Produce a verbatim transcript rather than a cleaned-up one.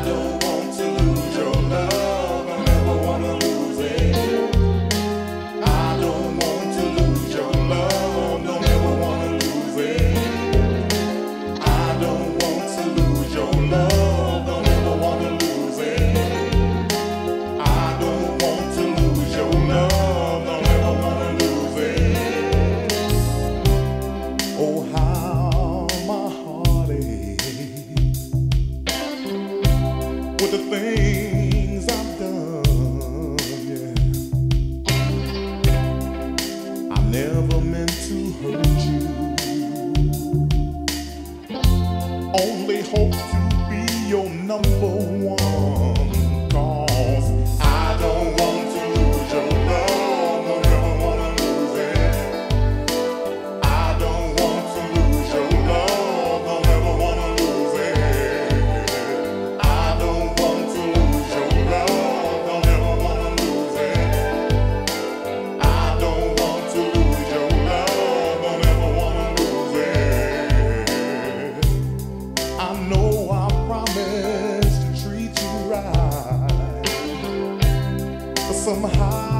don't want to lose your love, don't ever wanna lose it. I don't want to lose your love, don't ever wanna lose it. I don't want to lose your love, don't ever wanna lose it. I don't want to lose your love, don't ever wanna lose it. Oh, how my heart aches with the things I've done, yeah. I never meant to hurt you, only hope to be your number one. 'Cause I don't want to lose your love, don't ever wanna lose it. I don't want to lose your love, don't ever wanna lose it. I don't want to lose your love, don't ever wanna lose it. I don't want to lose your love, don't ever wanna lose it. I know I promised to treat you right, but somehow